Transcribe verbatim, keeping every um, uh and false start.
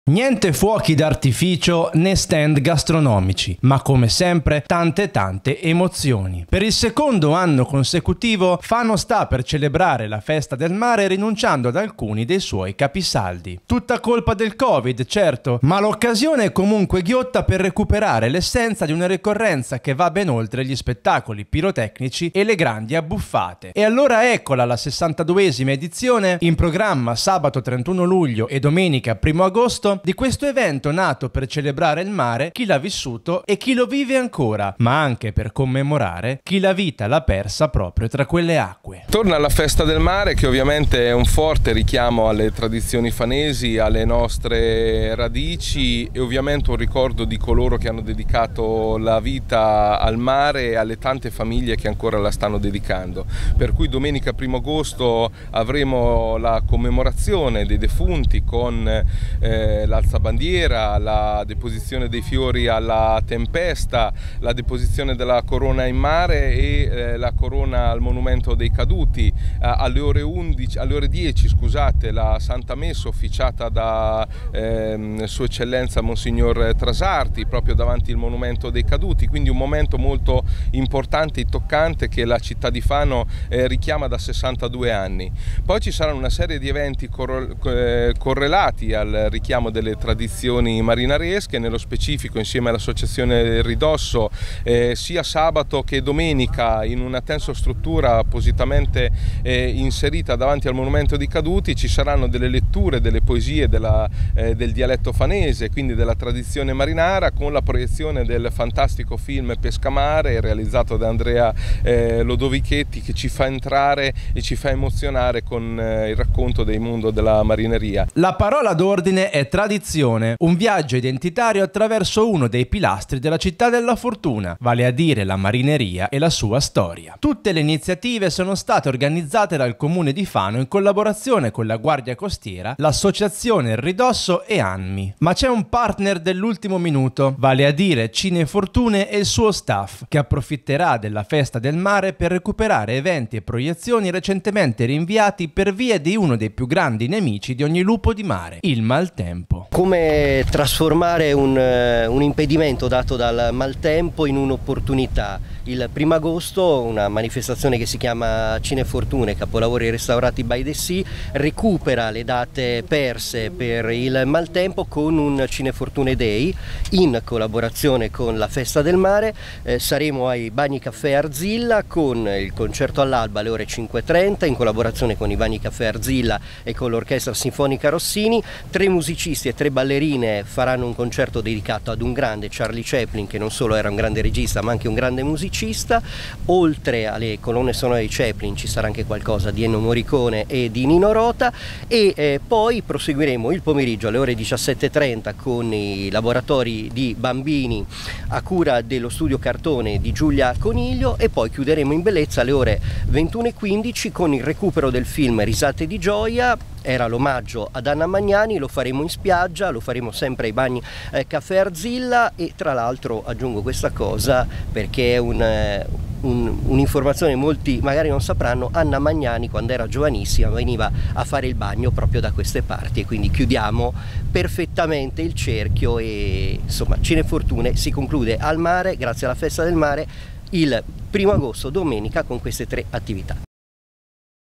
Niente fuochi d'artificio né stand gastronomici, ma come sempre tante tante emozioni. Per il secondo anno consecutivo Fano sta per celebrare la festa del mare rinunciando ad alcuni dei suoi capisaldi. Tutta colpa del Covid, certo, ma l'occasione è comunque ghiotta per recuperare l'essenza di una ricorrenza che va ben oltre gli spettacoli pirotecnici e le grandi abbuffate. E allora eccola la sessantaduesima edizione, in programma sabato trentuno luglio e domenica primo agosto, di questo evento nato per celebrare il mare, chi l'ha vissuto e chi lo vive ancora, ma anche per commemorare chi la vita l'ha persa proprio tra quelle acque. Torna alla festa del mare, che ovviamente è un forte richiamo alle tradizioni fanesi, alle nostre radici e ovviamente un ricordo di coloro che hanno dedicato la vita al mare e alle tante famiglie che ancora la stanno dedicando. Per cui domenica primo agosto avremo la commemorazione dei defunti con eh, l'alzabandiera, la deposizione dei fiori alla tempesta, la deposizione della corona in mare e eh, la corona al monumento dei caduti. Eh, alle ore undici, alle ore dieci, scusate, la Santa Messa officiata da eh, Sua Eccellenza Monsignor Trasarti proprio davanti al monumento dei caduti, quindi un momento molto importante e toccante che la città di Fano eh, richiama da sessantadue anni. Poi ci saranno una serie di eventi correlati al richiamo delle tradizioni marinaresche, nello specifico insieme all'Associazione del Ridosso eh, sia sabato che domenica in una tensostruttura appositamente eh, inserita davanti al monumento dei caduti ci saranno delle letture delle poesie della, eh, del dialetto fanese, quindi della tradizione marinara, con la proiezione del fantastico film Pescamare realizzato da Andrea eh, Lodovichetti, che ci fa entrare e ci fa emozionare con eh, il racconto del mondo della marineria. La parola d'ordine è tradizione, un viaggio identitario attraverso uno dei pilastri della città della fortuna, vale a dire la marineria e la sua storia. Tutte le iniziative sono state organizzate dal Comune di Fano in collaborazione con la Guardia Costiera, l'Associazione Il Ridosso e ANMI. Ma c'è un partner dell'ultimo minuto, vale a dire Cinefortune e il suo staff, che approfitterà della festa del mare per recuperare eventi e proiezioni recentemente rinviati per via di uno dei più grandi nemici di ogni lupo di mare, il maltempo. Come trasformare un, un impedimento dato dal maltempo in un'opportunità? Il primo agosto una manifestazione che si chiama Cinefortune, capolavori restaurati by the Sea, recupera le date perse per il maltempo con un Cinefortune Day in collaborazione con la Festa del Mare. Eh, saremo ai Bagni Caffè Arzilla con il concerto all'alba alle ore cinque e trenta in collaborazione con i Bagni Caffè Arzilla e con l'Orchestra Sinfonica Rossini. Tre musicisti e tre ballerine faranno un concerto dedicato ad un grande, Charlie Chaplin, che non solo era un grande regista ma anche un grande musicista. Oltre alle colonne sonore di Chaplin ci sarà anche qualcosa di Ennio Morricone e di Nino Rota e eh, poi proseguiremo il pomeriggio alle ore diciassette e trenta con i laboratori di bambini a cura dello studio cartone di Giulia Coniglio e poi chiuderemo in bellezza alle ore ventuno e quindici con il recupero del film Risate di gioia. Era l'omaggio ad Anna Magnani, lo faremo in spiaggia, lo faremo sempre ai Bagni eh, Caffè Arzilla e tra l'altro aggiungo questa cosa perché è un, eh, un, un'informazione molti magari non sapranno: Anna Magnani quando era giovanissima veniva a fare il bagno proprio da queste parti e quindi chiudiamo perfettamente il cerchio e insomma Cinefortune si conclude al mare grazie alla Festa del Mare il primo agosto domenica con queste tre attività.